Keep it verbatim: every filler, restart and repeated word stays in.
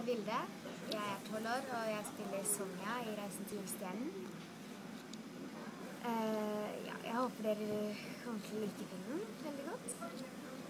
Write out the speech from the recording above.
heter Vilde, jeg er tolv år, og jeg spiller Sonja i Reisen til Julestjernen. Uh, ja, jeg håper dere kommer til å like filmen veldig godt.